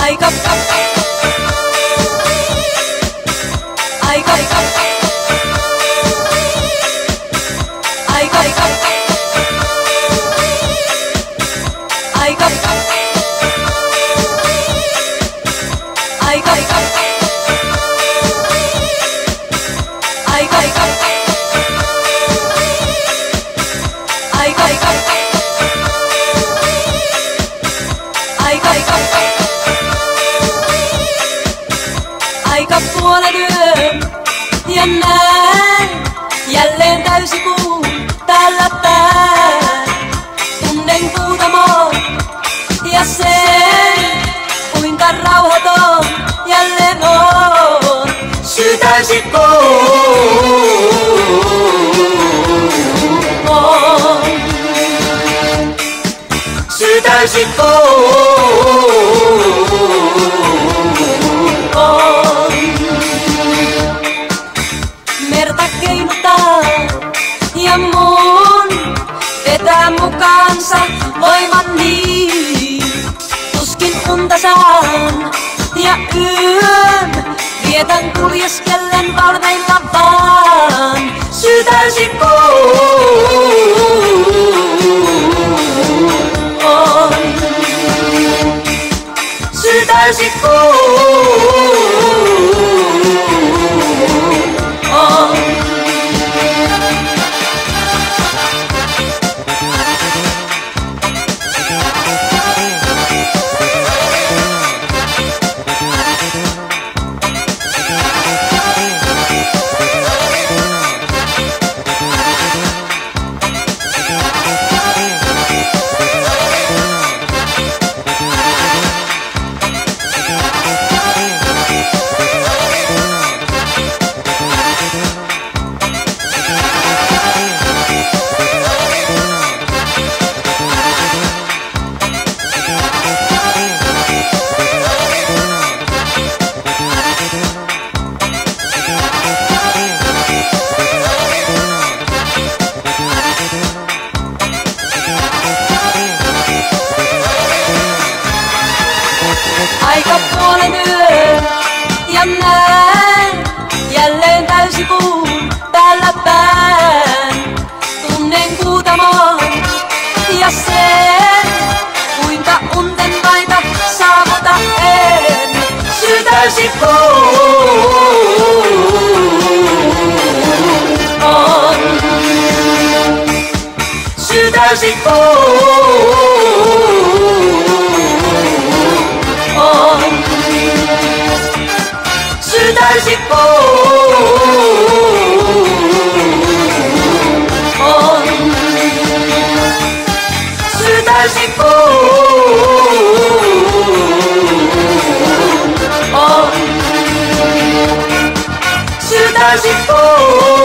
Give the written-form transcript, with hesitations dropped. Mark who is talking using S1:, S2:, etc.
S1: Aika puolen yön ja näin jälleen täysikuun täällä päin. Tunnen Kuutamon ja sen, kuinka rauhaton jälleen on. Syy täysikuun on. Syy täysikuun on. Merta keinuttaa ja mun vetää mukaansa voiman niin. Tuskin unta saan ja yön vietän kuljeskellen valveilla vaan. Syy täysikuun on. Syy täysikuun on. Aika puolen yön ja näin jälleen täysikuun päällä päin. Tunnen Kuutamon ja sen, kuinka unten maita saavuta en. Syy täysikuun on. Syy täysikuun on. Syy täysikuun on. Syy täysikuun on. Syy täysikuun